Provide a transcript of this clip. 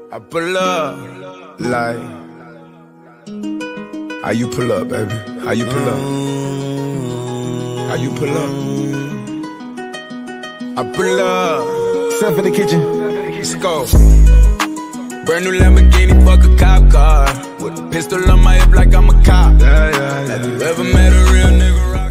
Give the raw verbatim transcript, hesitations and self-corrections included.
I pull up, like, how you pull up, baby? How you pull up? How you pull up? I pull up. Step in the kitchen. Let's go. Brand new Lamborghini, fuck a cop car. With a pistol on my hip like I'm a cop. Yeah, yeah, yeah. Have you ever met a real nigga rock?